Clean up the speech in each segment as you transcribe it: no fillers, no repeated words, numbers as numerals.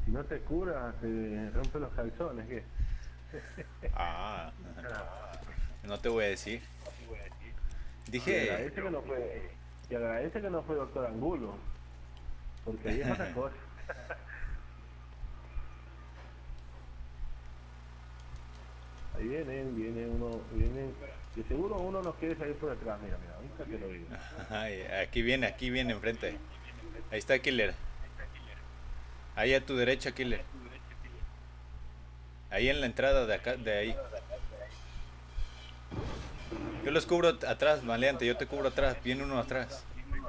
Si no te curas, te rompe los calzones, ¿qué? Ah, no te voy a decir. Y Dije, agradece que no fue, y agradece que no fue doctor Angulo, porque ahí es otra cosa. Ahí vienen, de seguro uno nos quiere salir por detrás, mira, ahorita te lo digo. ay, aquí viene enfrente. Ahí está Killer. Ahí a tu derecha, Killer. Ahí en la entrada de acá, de ahí. Yo los cubro atrás, maleante. Yo te cubro atrás. Viene uno atrás.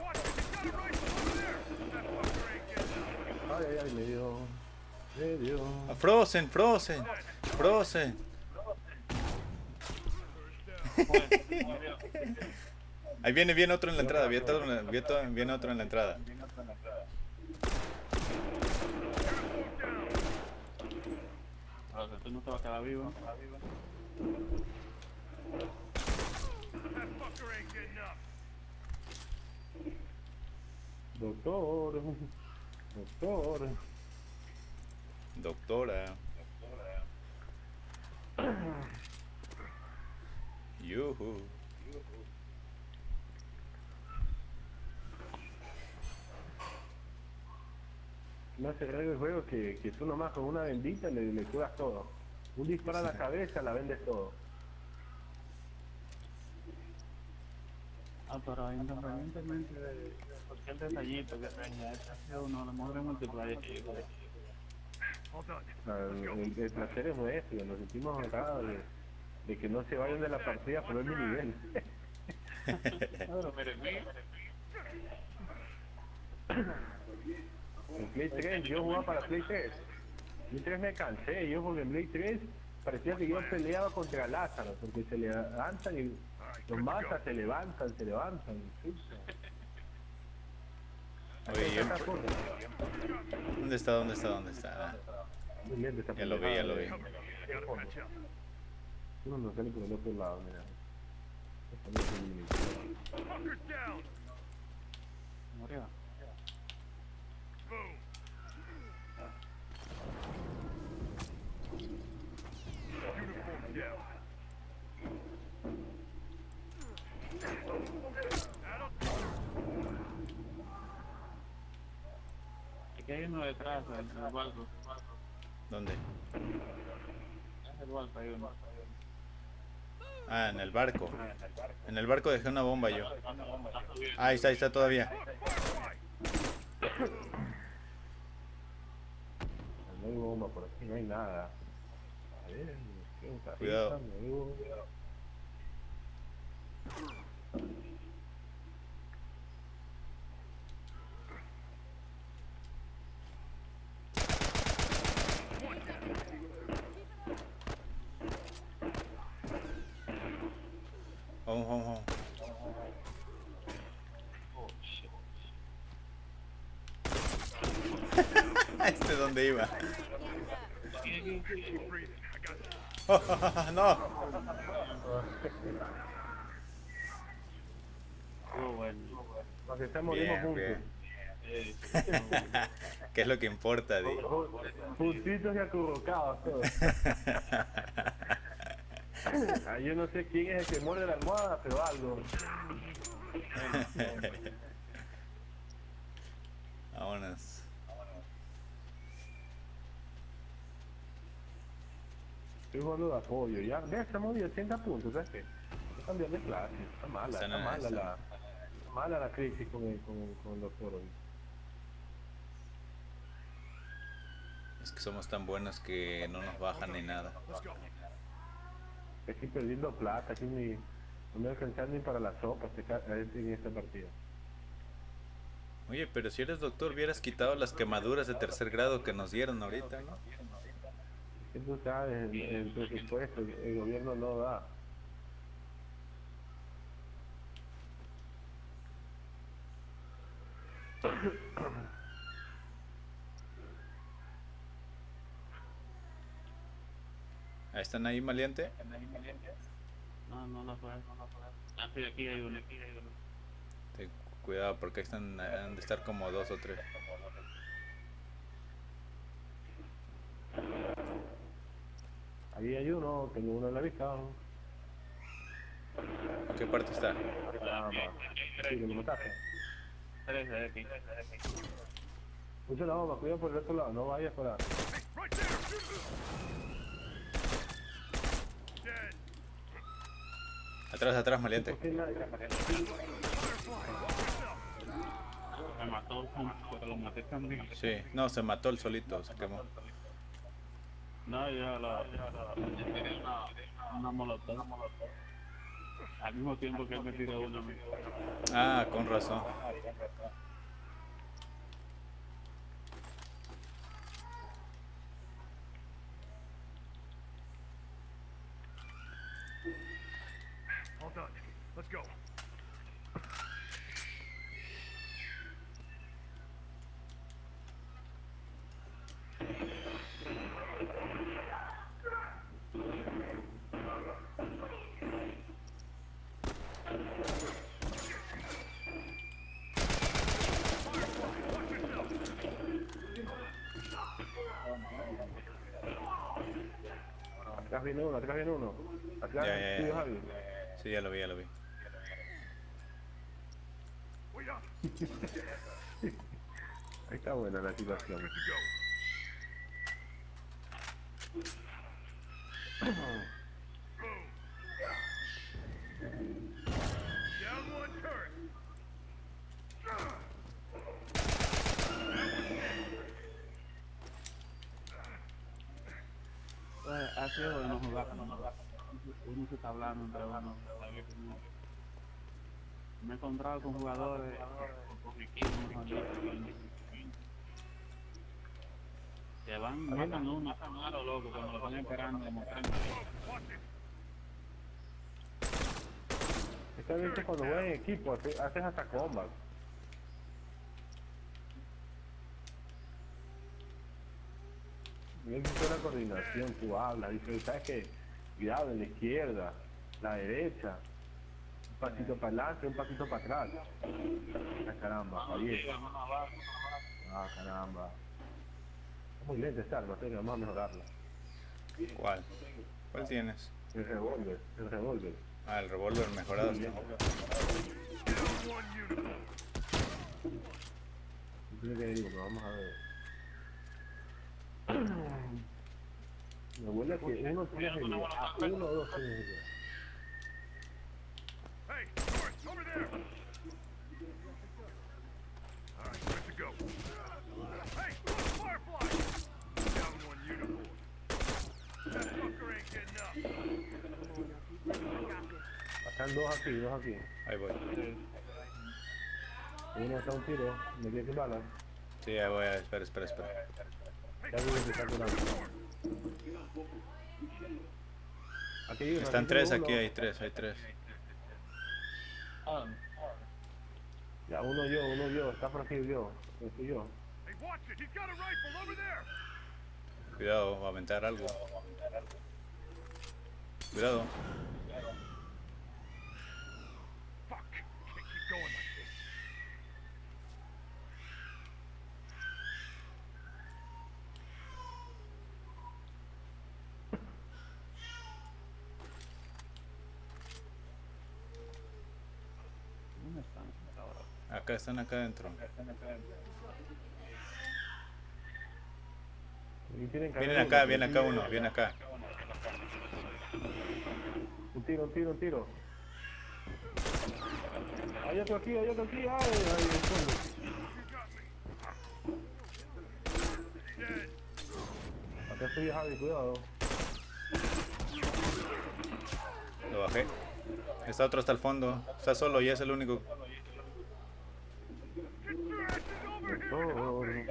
Ay, me dio. Ah, Frozen, Frozen, Frozen. Pues, murió. Ahí viene otro en la Yo entrada. rápido. Viene otro en la entrada. Pero que tú no te vas a quedar vivo. Doctor, doctor. Doctora. Yuhu. No hace raro el juego que tú nomás con una bendita le curas todo. Un disparo a la cabeza, la vendes todo. Ah, pero independientemente de cualquier detallito que tenga, ese ha sido uno de los mejores multiplayer que yo jugué. El placer es nuestro, nos sentimos honrados de que no se vayan de la partida por mi nivel. Pero mire, mire. En Play 3, yo jugaba para Play 3. Play 3 me cansé, yo porque en Play 3 parecía que yo peleaba contra Lázaro, porque se levantan y los mata, se levantan. Oye, ¿dónde está? ¿Dónde está? ¿Dónde está? Ah, Muy bien, esta ya lo vi, ya lo vi. Uno no sale por el otro lado, mira. Murió. Aquí hay uno detrás, en el barco. ¿Dónde? Es el barco, hay uno. Ah, en el barco. En el barco dejé una bomba yo. Está subiendo. Ah, ahí está todavía. No hay bomba por aquí, no hay nada. A ver, ¿qué un carrito? Cuidado. Vamos, vamos, vamos. Oh, shit. ¿Dónde iba? Aquí. No. Estuvo bueno. Porque morimos Bien, juntos. bien. Sí. ¿Qué es lo que importa, Di? Juntitos y acurrucados todos. Ah, yo no sé quién es el que muerde la almohada, pero algo. Vámonos. Estoy jugando de apoyo. Ya estamos de 80 puntos, ¿sabes qué? Hay que cambiar de clase. Está mala, está mala la crisis con el doctor hoy. Es que somos tan buenos que no nos bajan ni nada. Estoy perdiendo plata, aquí no me alcanza ni para la sopa en esta partida. Oye, pero si eres doctor, hubieras quitado las quemaduras de tercer grado que nos dieron ahorita, ¿no? Es que tú sabes, el presupuesto, el gobierno no da. Ahí están ahí, maleante. No la fue. Ah, sí, aquí hay uno. Ten cuidado porque ahí están, han de estar como dos o tres. Ahí hay uno, tengo uno en la vista. ¿En qué parte está? Caramba. Sí, que me mataste. 3 de aquí. Pucha la bomba, cuidado por el otro lado, no vayas por ahí. Atrás, atrás, maleante. ¿Por qué nadie? Me mató, pero lo maté también. Sí, no, se mató el solito, se quemó. No, yo tiré una molotov. Al mismo tiempo que él me tiró una. Ah, con razón. All done. Let's go. Atrás viene uno, atrás viene uno. Atrás, Ya. tío Javi. Sí, ya lo vi, ya lo vi. Wait up. Ahí está buena la situación. Good to go. Boom. Down one turret. Pues, así es bueno jugar. Uno se está hablando entre uno. Me he encontrado con jugadores, con equipos, que matan uno a lo loco cuando lo están esperando como 30 días. Esta vez que cuando juegas en equipo haces hasta combat. Bien que la coordinación, tú hablas, dices, ¿sabes qué? Cuidado, en la izquierda, la derecha, un pasito para adelante, un pasito para atrás. Ah, caramba, Javier. Ah, caramba. Es muy lenta esta arma, pero vamos a mejorarla. ¿Cuál? ¿Cuál tienes? El revólver, el revólver. Ah, el revólver mejorado. Muy lento. Down one uniform. Yo te digo, pero vamos a ver. Me huele a que uno tiene agilidad. Uno o dos tiene agilidad. Hey, North, over there. All right, good to go. Hey, Firefly. Down one uniform. That fucker ain't getting up. Están dos aquí, dos aquí. Ahí voy. Uno está un tiro, me dio que balas. Sí, ahí voy. Espera. Ya vi que está curando. Aquí hay uno, Están aquí tres tengo aquí, uno. hay tres. Ya, uno yo, está por aquí yo. Estoy yo. Hey, watch it. He's got a rifle over there. Cuidado, va a aventar algo. Cuidado. Fuck. Can't keep going like this. ¿Dónde están ahora? Acá están acá adentro. Y tienen que Vienen haber acá, uno, viene pero acá sí, uno, viene acá. Un tiro. Hay otro aquí, ay, el fondo. Dead. Acá estoy Javi, cuidado. Lo bajé. Está otro hasta el fondo. Está solo y es el único. Get your asses over here.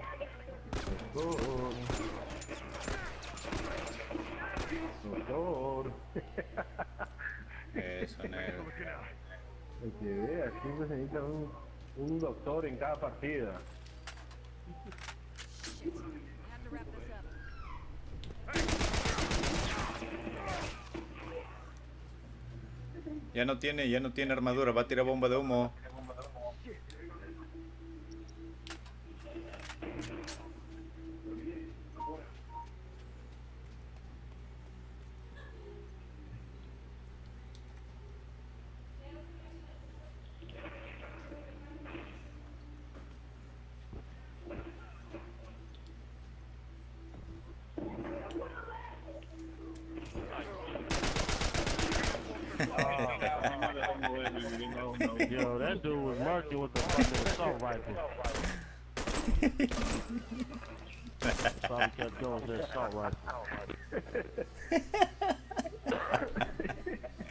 Doctor. Eso, negro. Looking out. El que vea, siempre se necesita un doctor en cada partida. I have to wrap this up. Ya no tiene armadura, va a tirar bomba de humo. Yo, that dude was murking with the fucking assault rifle. Probably kept going with the assault rifle.